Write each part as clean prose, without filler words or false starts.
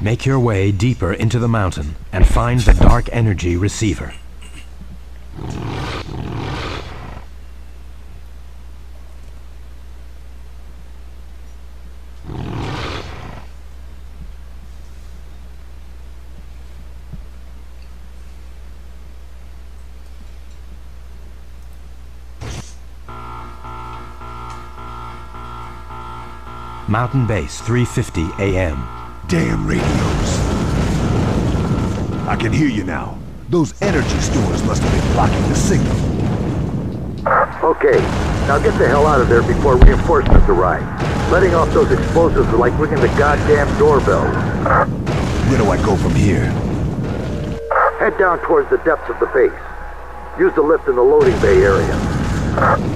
Make your way deeper into the mountain and find the dark energy receiver. Mountain Base, 3:50 a.m. Damn radios. I can hear you now. Those energy stores must have been blocking the signal. Okay, now get the hell out of there before reinforcements arrive. Letting off those explosives are like ringing the goddamn doorbell. Where do I go from here? Head down towards the depths of the base. Use the lift in the loading bay area.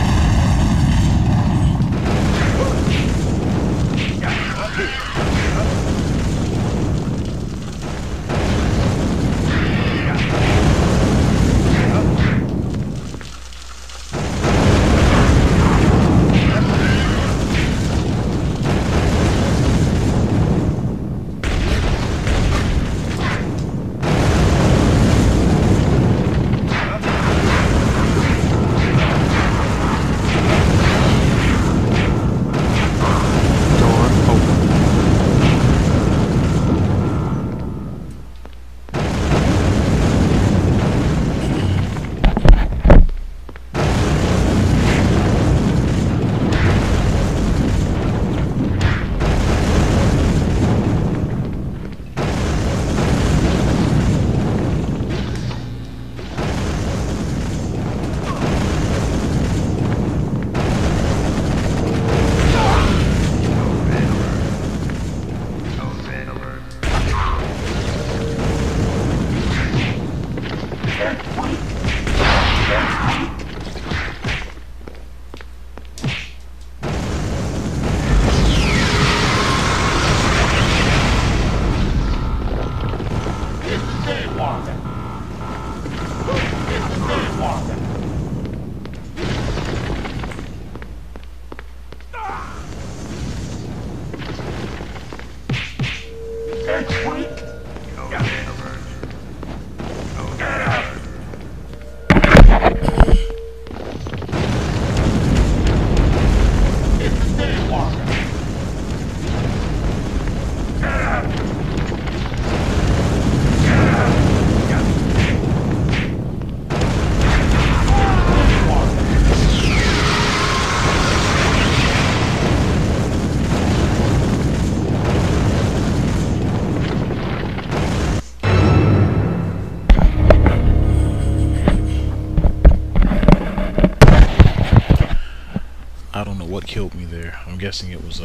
What killed me there? I'm guessing it was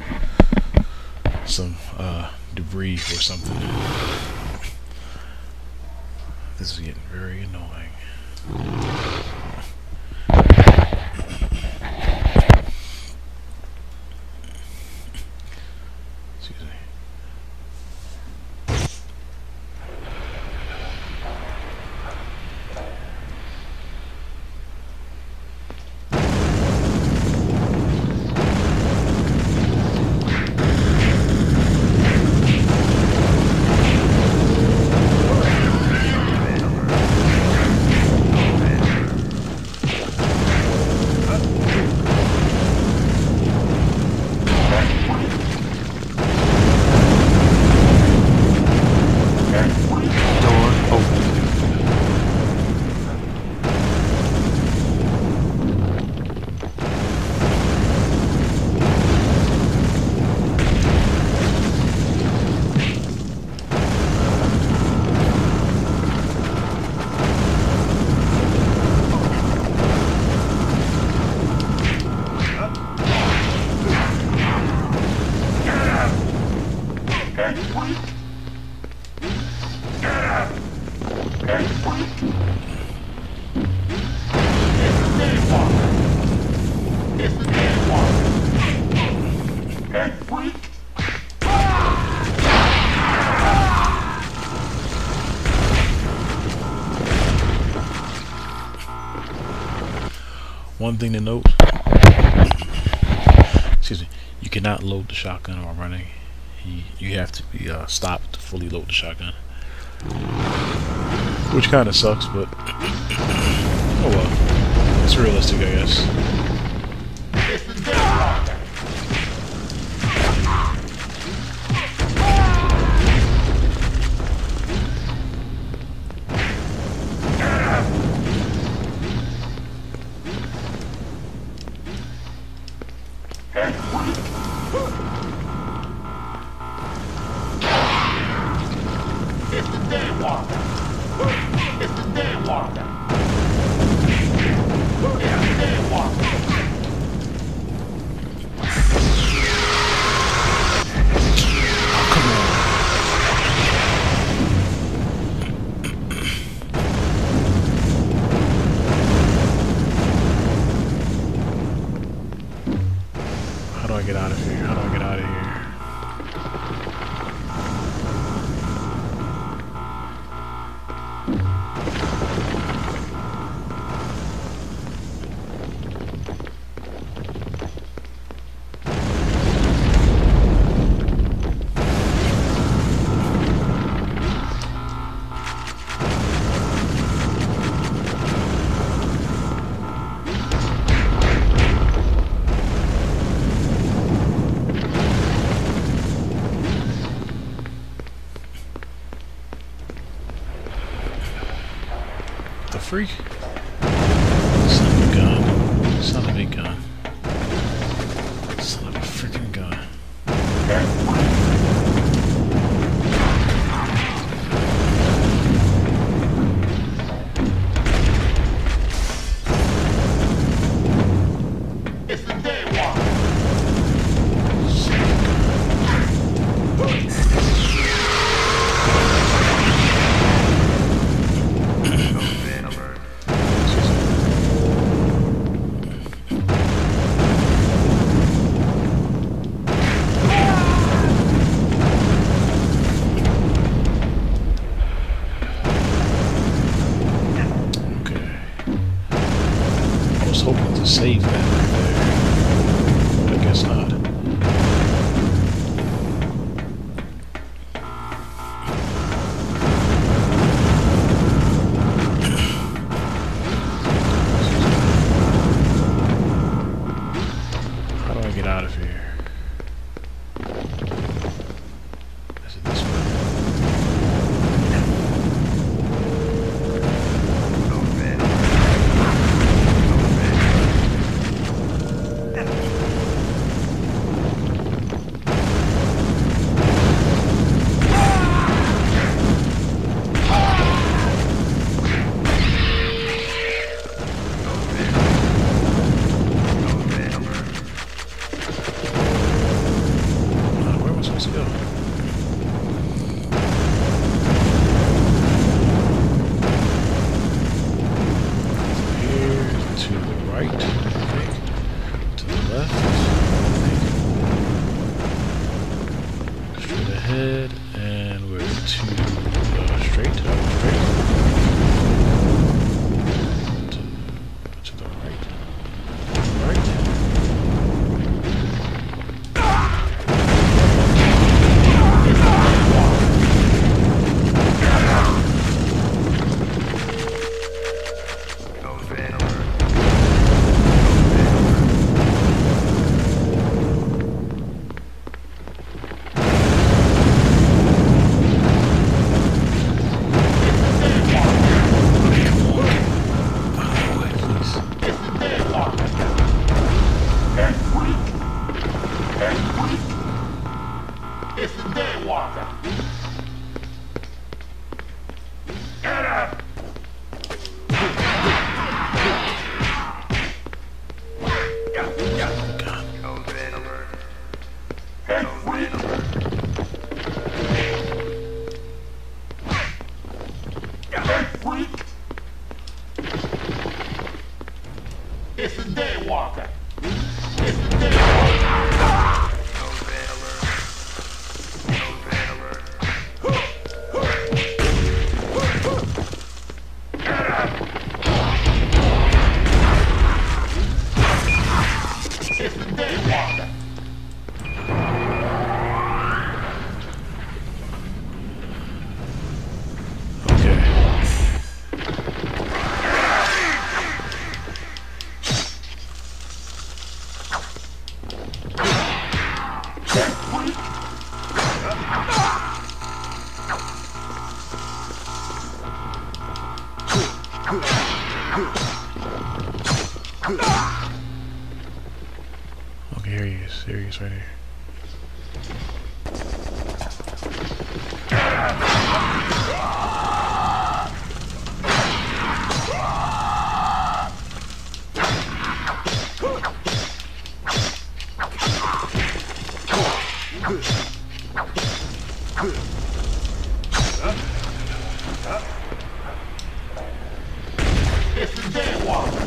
some debris or something. This is getting very annoying. Excuse me. One thing to note, excuse me, you cannot load the shotgun while running. you have to be stopped to fully load the shotgun, which kind of sucks, but oh well, it's realistic, I guess. How do I get out of here? How do I get out of here? The freak? Son of a gun. Son of a gun. Son of a freaking gun. It's the Daywalker. Hoping to save that right there, but I guess not. How do I get out of here? Is it this way? Ahead, and we're to straight, to the right, It's the Daywalker. Get up! It's the Daywalker. It's the Daywalker. There he is. There he is, right here. It's the Daywalker.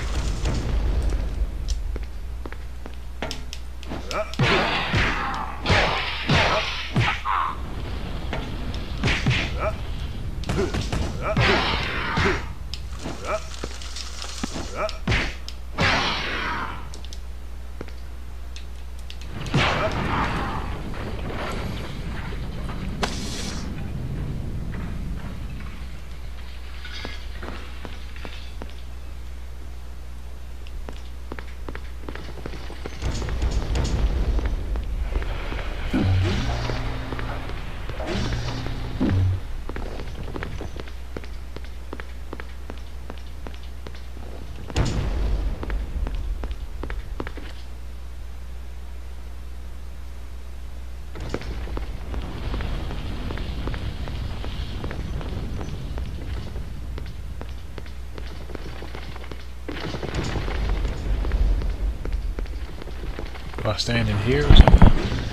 Do I stand in here or something?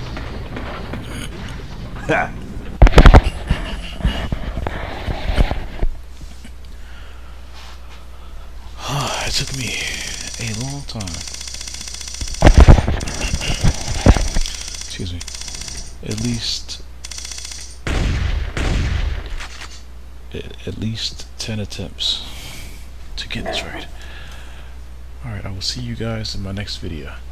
Ha! It took me a long time. Excuse me. At least 10 attempts to get this right. Alright, I will see you guys in my next video.